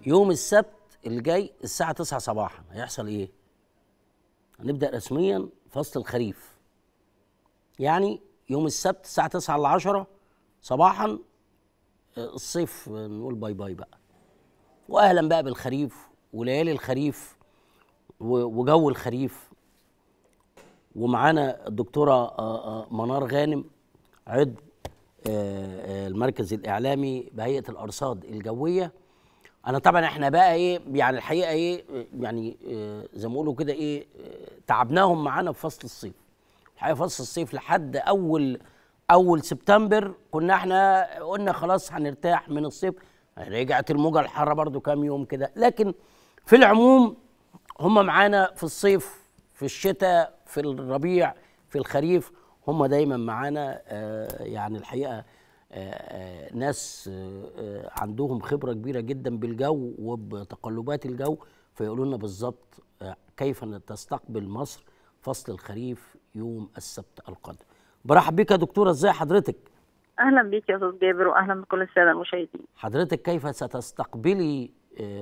يوم السبت الجاي الساعة 9 صباحا هيحصل ايه؟ هنبدأ رسميا فصل الخريف. يعني يوم السبت الساعة 9 ل 10 صباحا الصيف نقول باي باي بقى. واهلا بقى بالخريف وليالي الخريف وجو الخريف. ومعانا الدكتورة منار غانم عضو المركز الإعلامي بهيئة الأرصاد الجوية. أنا طبعا احنا بقى ايه يعني الحقيقة ايه يعني زي ما بيقولوا كده ايه تعبناهم معانا في فصل الصيف. الحقيقة فصل الصيف لحد أول سبتمبر كنا احنا قلنا خلاص هنرتاح من الصيف. رجعت الموجة الحارة برضو كام يوم كده، لكن في العموم هم معانا في الصيف، في الشتاء، في الربيع، في الخريف، هم دايما معانا. يعني الحقيقة ناس عندهم خبرة كبيرة جدا بالجو وبتقلبات الجو، فيقولوا لنا بالظبط كيف تستقبل مصر فصل الخريف يوم السبت القادم. برحب بك يا دكتورة، ازاي حضرتك؟ اهلا بيك يا استاذ جابر، واهلا بكل الساده المشاهدين. حضرتك كيف ستستقبلي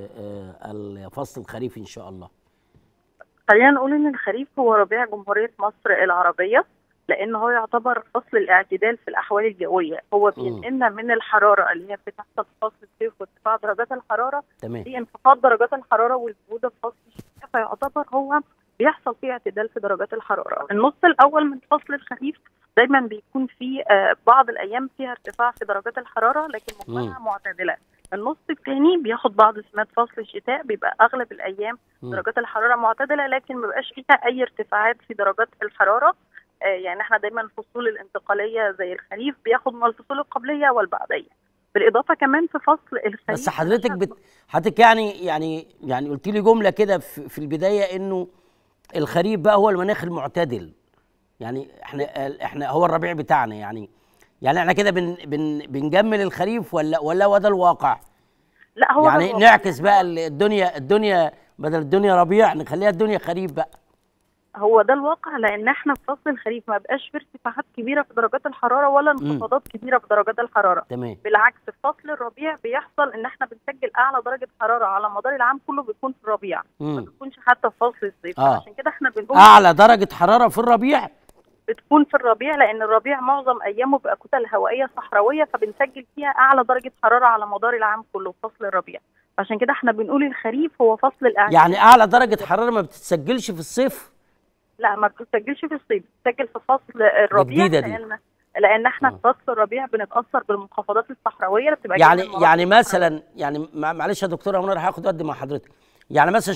فصل الخريف ان شاء الله؟ خلينا نقول ان الخريف هو ربيع جمهوريه مصر العربيه، لان هو يعتبر فصل الاعتدال في الاحوال الجويه. هو بينقلنا من الحراره اللي هي بتحصل في فصل الصيف وارتفاع درجات الحراره لانخفاض درجات الحراره والبروده في فصل الشتاء، فيعتبر هو بيحصل فيه اعتدال في درجات الحراره. النص الاول من فصل الخريف دايما بيكون فيه بعض الايام فيها ارتفاع في درجات الحراره لكن مجملها معتدله. النص الثاني بياخد بعض سمات فصل الشتاء، بيبقى اغلب الايام درجات الحراره معتدله لكن ما بيبقاش فيها اي ارتفاعات في درجات الحراره. يعني احنا دايما الفصول الانتقاليه زي الخريف بياخد من الفصول القبليه والبعديه. بالاضافه كمان في فصل الخريف بس حضرتك يعني قلت لي جمله كده في البدايه انه الخريف بقى هو المناخ المعتدل. يعني احنا هو الربيع بتاعنا، يعني احنا كده بنجمل الخريف ولا هو ده الواقع؟ لا، هو يعني نعكس بقى الدنيا بدل الدنيا ربيع نخليها الدنيا خريف بقى. هو ده الواقع، لان احنا في فصل الخريف ما بقاش في ارتفاعات كبيره في درجات الحراره ولا انخفاضات كبيره في درجات الحراره. تمام. بالعكس في فصل الربيع بيحصل ان احنا بنسجل اعلى درجه حراره على مدار العام كله بيكون في الربيع، ما بيكونش حتى في فصل الصيف. عشان كده احنا بنقول اعلى درجه حراره في الربيع بتكون في الربيع، لان الربيع معظم ايامه بيبقى كتل هوائيه صحراويه، فبنسجل فيها اعلى درجه حراره على مدار العام كله في فصل الربيع. عشان كده احنا بنقول الخريف هو فصل الاعتدال. يعني اعلى درجه حراره ما بتتسجلش في الصيف؟ لا، ما بتسجلش في الصيف، بتسجل في فصل الربيع. لان احنا في فصل الربيع بنتاثر بالمنخفضات الصحراويه اللي بتبقى يعني مثلا يعني معلش يا دكتوره منى هاخد قد مع حضرتك. يعني مثلا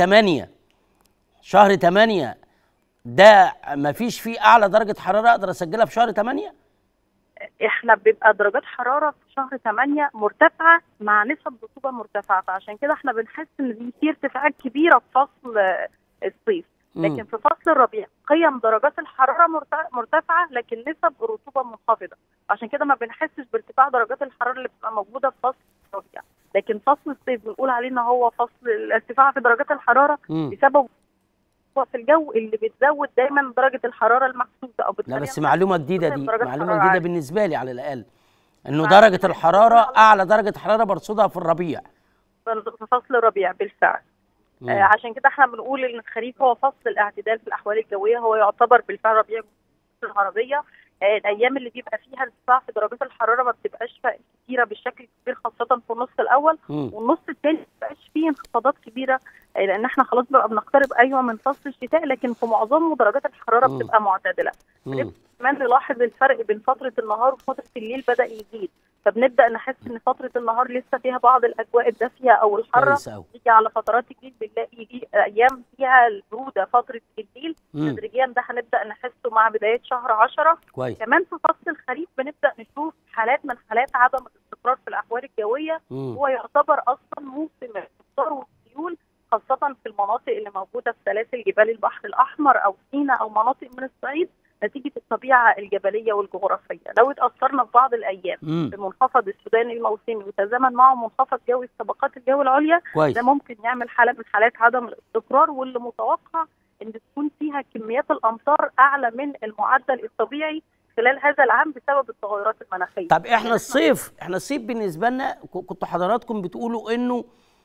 شهر 8 ده ما فيش فيه اعلى درجه حراره اقدر اسجلها في شهر 8؟ احنا بيبقى درجات حراره في شهر 8 مرتفعه مع نسب رطوبه مرتفعه، فعشان كده احنا بنحس ان في ارتفاعات كبيره في فصل الصيف. لكن في فصل الربيع قيم درجات الحراره مرتفعه لكن نسب الرطوبه منخفضه، عشان كده ما بنحسش بارتفاع درجات الحراره اللي بتبقى موجوده في فصل الربيع. لكن فصل الصيف بنقول عليه ان هو فصل الارتفاع في درجات الحراره بسبب في الجو اللي بتزود دايما درجه الحراره المحسوسه او لا بس معلومه جديده بالنسبه لي على الاقل انه درجه الحراره اعلى درجه حراره برصدها في الربيع، في فصل الربيع بالفعل. عشان كده احنا بنقول ان الخريف هو فصل الاعتدال في الاحوال الجويه، هو يعتبر بالفعل ربيع العربيه. الايام اللي بيبقى فيها ارتفاع في درجات الحراره ما بتبقاش كتيره بالشكل الكبير، خاصه في النص الاول. والنص الثاني ما بيبقاش فيه انخفاضات كبيره، لان احنا خلاص بقى بنقترب من فصل الشتاء، لكن في معظمه درجات الحراره بتبقى معتدله. كمان نلاحظ الفرق بين فتره النهار وفتره الليل بدا يزيد، فبنبدا نحس ان فتره النهار لسه فيها بعض الاجواء الدافيه او الحاره، تيجي على فترات الليل بنلاقي يجي ايام فيها البروده فتره الليل. تدريجيا ده هنبدا نحسه مع بدايه شهر 10. كمان في فصل الخريف بنبدا نشوف حالات من حالات عدم الاستقرار في الاحوال الجويه. هو يعتبر اصلا موسم الامطار والسيول، خاصه في المناطق اللي موجوده في سلاسل جبال البحر الاحمر او سيناء او مناطق من الصعيد، نتيجه الطبيعه الجبليه والجغرافيه. لو اتاثرنا في بعض الايام بمنخفض السوداني الموسمي وتزامن معه منخفض جوي في طبقات الجو العليا، ده ممكن يعمل حاله من حالات عدم الاستقرار، واللي متوقع ان تكون فيها كميات الامطار اعلى من المعدل الطبيعي خلال هذا العام بسبب التغيرات المناخيه. طب احنا الصيف بالنسبه لنا كنتوا حضراتكم بتقولوا انه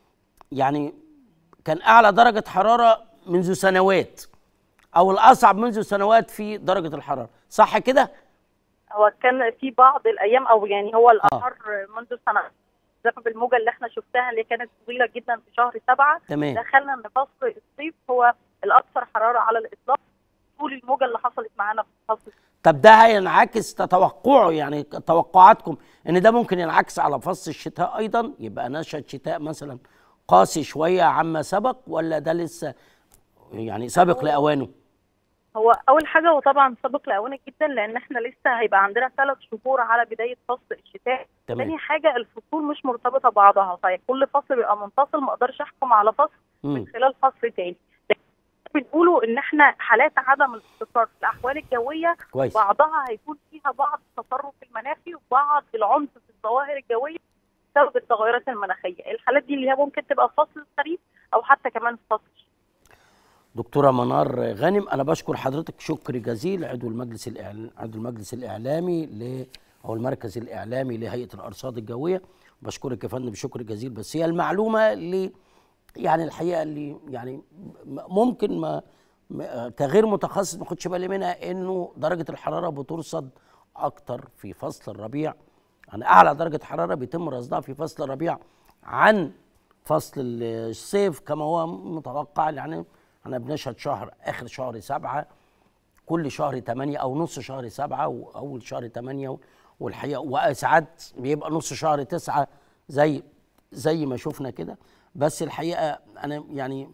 يعني كان اعلى درجه حراره منذ سنوات، او الاصعب منذ سنوات في درجه الحراره، صح كده؟ هو كان في بعض الايام، او يعني هو اه الامر منذ سنه بسبب الموجه اللي احنا شفتها اللي كانت طويله جدا في شهر 7. تمام. دخلنا ان فصل الصيف هو الاكثر حراره على الاطلاق طول الموجه اللي حصلت معانا في فصل. طب ده هينعكس، تتوقعوا يعني توقعاتكم ان ده ممكن ينعكس على فصل الشتاء ايضا، يبقى نشأة شتاء مثلا قاسي شويه عما سبق، ولا ده لسه يعني سابق لاوانه؟ هو اول حاجه هو طبعا سابق لاوانه جدا، لان احنا لسه هيبقى عندنا 3 شهور على بدايه فصل الشتاء. ثاني حاجه الفصول مش مرتبطه ببعضها، طيب كل فصل بيبقى منفصل، ما اقدرش احكم على فصل من خلال فصل تاني. بنقولوا ان احنا حالات عدم الاستقرار في الاحوال الجويه كويس. بعضها هيكون فيها بعض التصرف المناخي وبعض العنف في الظواهر الجويه بسبب التغيرات المناخيه. الحالات دي اللي هي ممكن تبقى في فصل الخريف او حتى كمان في فصل الشتاء. دكتوره منار غانم، انا بشكر حضرتك شكر جزيل، عضو المجلس الاعلامي او المركز الاعلامي لهيئه الارصاد الجويه. بشكرك يا فندم شكر جزيل. بس هي المعلومه اللي يعني الحقيقه اللي يعني ممكن ما كغير متخصص ما اخدش بالي منها، انه درجه الحراره بترصد اكتر في فصل الربيع. يعني اعلى درجه حراره بيتم رصدها في فصل الربيع عن فصل الصيف كما هو متوقع. يعني احنا بنشهد اخر شهر 7، كل شهر 8 او نص شهر 7 واول شهر 8، والحقيقه وساعات بيبقى نص شهر 9 زي ما شفنا كده. بس الحقيقه انا يعني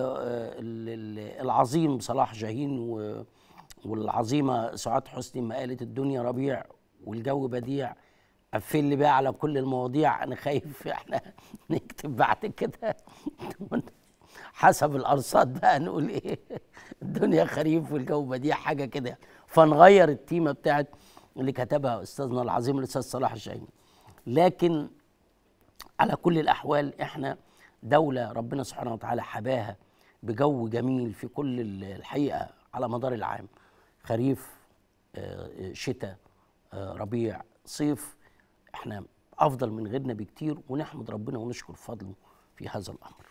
العظيم صلاح جاهين والعظيمه سعاد حسني ما قالت الدنيا ربيع والجو بديع، قفل لي بقى على كل المواضيع. انا خايف احنا نكتب بعد كده حسب الارصاد بقى نقول ايه الدنيا خريف والجو بديع حاجه كده، فنغير التيمه بتاعت اللي كتبها استاذنا العظيم الاستاذ صلاح الجاهين. لكن على كل الاحوال احنا دوله ربنا سبحانه وتعالى حباها بجو جميل في كل الحقيقه على مدار العام، خريف شتاء ربيع صيف. احنا افضل من غيرنا بكتير، ونحمد ربنا ونشكر فضله في هذا الامر.